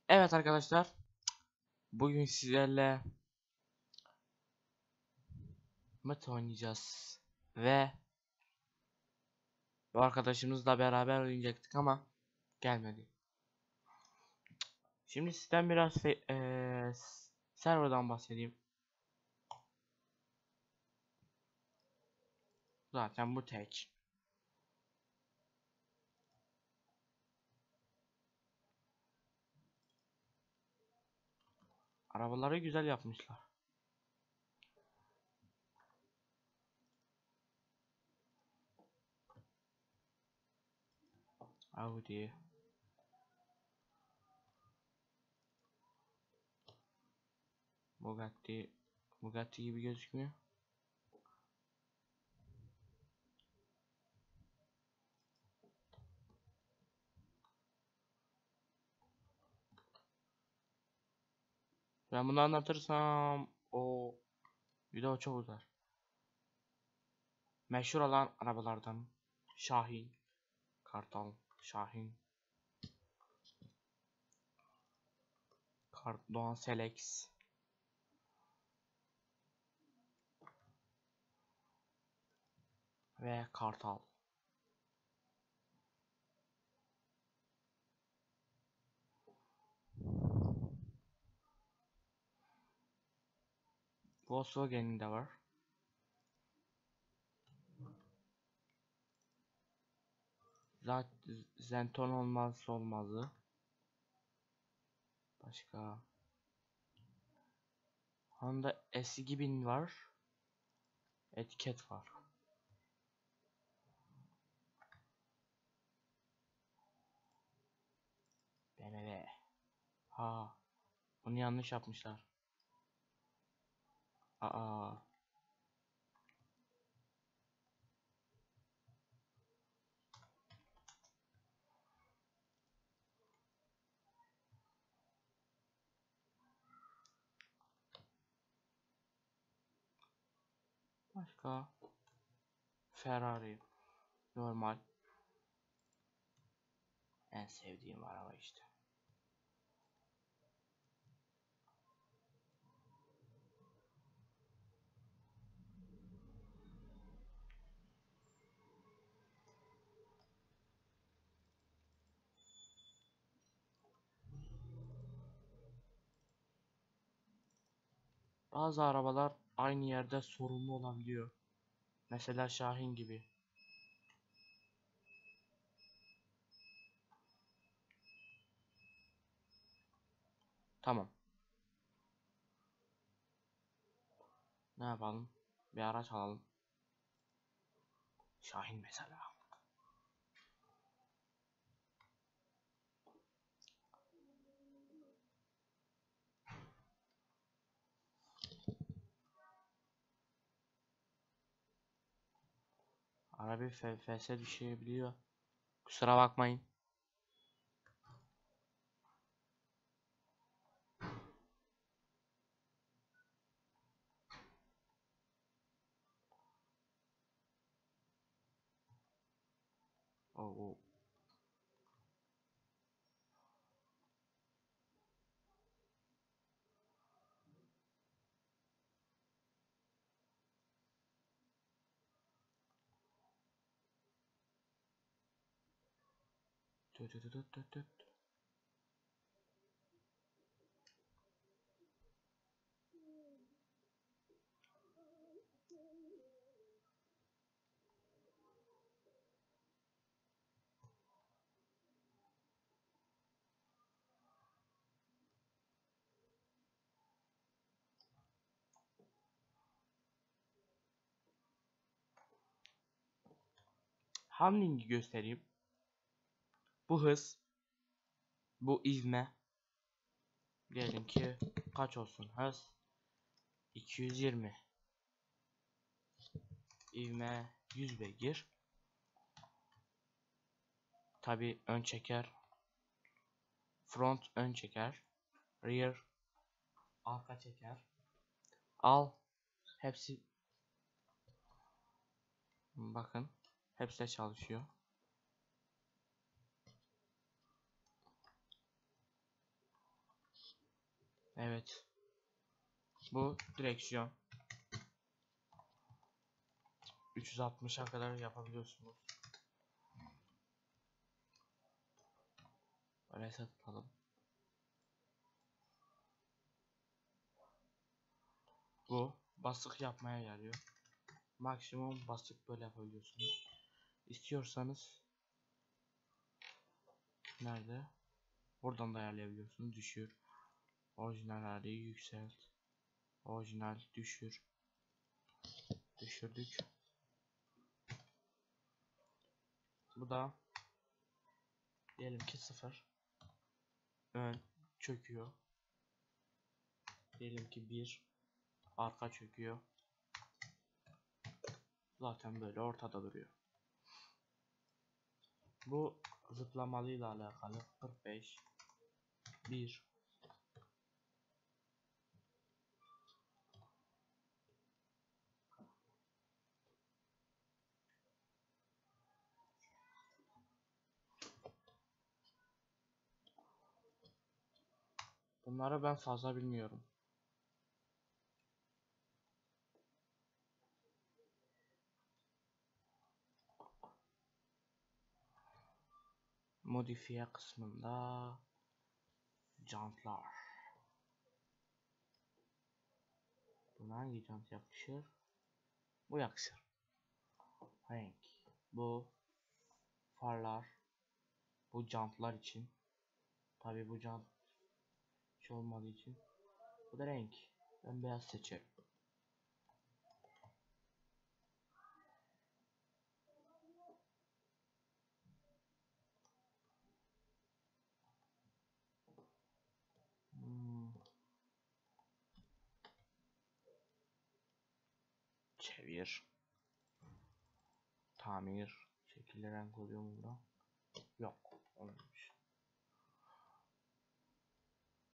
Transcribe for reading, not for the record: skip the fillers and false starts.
Evet arkadaşlar, bugün sizlerle mat oynayacağız ve bu arkadaşımızla beraber oynayacaktık ama gelmedi. Şimdi sizden biraz serverdan bahsedeyim. Zaten bu tek. Arabaları güzel yapmışlar. Audi. Bugatti gibi gözükmüyor. Ben bunu anlatırsam o video çok uzar. Meşhur olan arabalardan Şahin, Kartal, Şahin, Doğan Selex ve Kartal. Volkswagen'in de var. Zaten Zenton olmazsa olmazı. Başka Honda S2000 var. Etiket var. BMW. Ha, bunu yanlış yapmışlar. Aa. Başka Ferrari. Normal. En sevdiğim araba işte. Bazı arabalar aynı yerde sorunlu olabiliyor. Mesela Şahin gibi. Tamam. Ne yapalım? Bir araç alalım. Şahin mesela. Araba FS düşebiliyor. Kusura bakmayın. Oo. Hamling'i göstereyim. Bu hız, bu ivme. Diyelim ki kaç olsun hız? 220. İvme 100 beygir. Tabi ön çeker. Front ön çeker. Rear arka çeker. Al. Hepsi bakın. Hepsi de çalışıyor. Evet. Bu direksiyon. 360'a kadar yapabiliyorsunuz. Reset atalım. Bu basık yapmaya yarıyor. Maksimum basık böyle yapabiliyorsunuz. İstiyorsanız nerede? Buradan da ayarlayabiliyorsunuz. Düşür. Orijinal hali yükselt. Orijinal düşür. Düşürdük. Bu da diyelim ki 0. Ön çöküyor. Diyelim ki 1. Arka çöküyor. Zaten böyle ortada duruyor. Bu zıplamalıyla alakalı 45 1. Bunları ben fazla bilmiyorum. Modifiye kısmında jantlar. Buna hangi jant yakışır? Bu yakışır. Renk. Bu farlar. Bu jantlar için. Tabi bu jant hiç olmadığı için. Bu da renk. Ben beyaz seçerim. Çevir. Tamir. Şekilli renk oluyor mu burada? Yok. Olmamış.